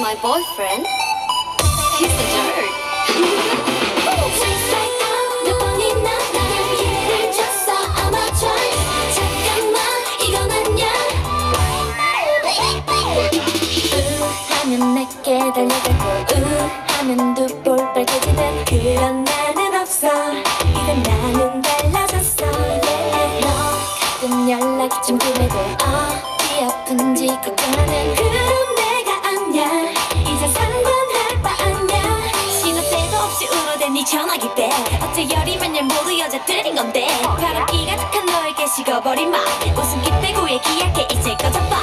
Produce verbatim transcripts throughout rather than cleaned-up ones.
my boyfriend. He's a jerk. 몇 번이나 난 기회를 줬어 아마 twice. 잠깐만 이건 아냐. 으 하면 내게 달려가고 으 하면 두 볼 빨개지는 그런 나는 없어. 이건 나는 달라졌어. yeah. 너 가끔 연락이 좀 그래도 어디 아픈지 걱정하는 그런 내가 아냐. 이제 상관할 바 아냐. 시도 때도 없이 울어댄 네 전화기 때 어째 열이면 열 모두 여자들인 건데 바람기 가득한 너에게 식어버린 맘 웃음기 빼고 얘기할게 이제 꺼져봐.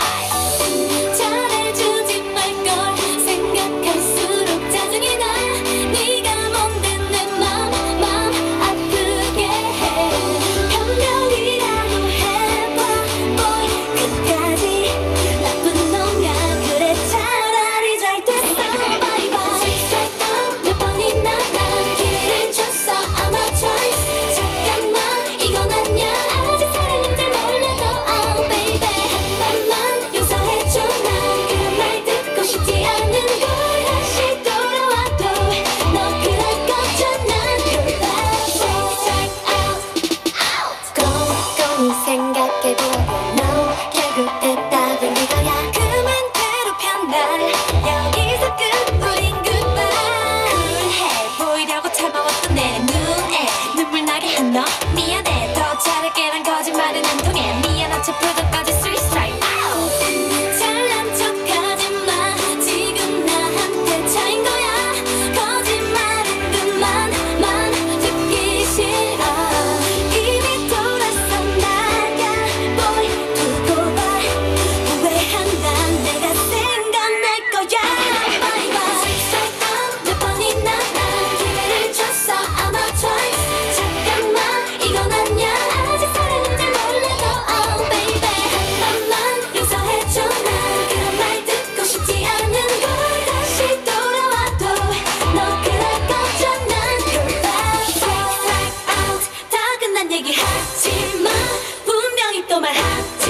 잘해주지 말걸 생각할수록 짜증이 나. 네가 뭔데 내 맘 맘 아프게 해. 변명이라도 해봐 boy 끝까지 나쁜 놈이야. 그래 차라리 잘 됐어 bye bye. 몇 번이나 난 기회를 줬어 아마 twice. 잠깐만 이건 아냐. 아직 사랑은 잘 몰라도 oh baby 한 번만 용서해줘. 난 그 말 듣고 싶지 않은 걸. 다시 돌아와도 너 그럴 거잖아. You're bad boy out 꼼꼼히 생각해보고 no 결국 대답은 이거야. 그만 괴롭혀 날 여기서 끝 우린 goodbye. 쿨해 보이려고 참아왔던 내 눈에 눈물 나게 한 너 미안해. 더 잘할게 난 거짓말은 안 통해. 미안한 척 부족까지 sweet strike out. 잘난 척하지 마. 지금 나한테 차인 거야. 거짓말은 그만만 듣기 싫어. 이미 돌아서 나가 boy 두고 봐. 후회한단 내가 생각날 거야 bye bye. 몇 번이나 난 기회를 줬어 아마 twice. 잠깐만 이건 아냐. 아직 사랑은 잘 몰라도 oh baby 한 번만 용서해줘. 난 그 말 듣고 싶지 않은 걸. 다시 돌아와도 너 그럴 거잖아. You're bad boy out. 다 끝난 얘기 하지 마. 분명히 또 말하지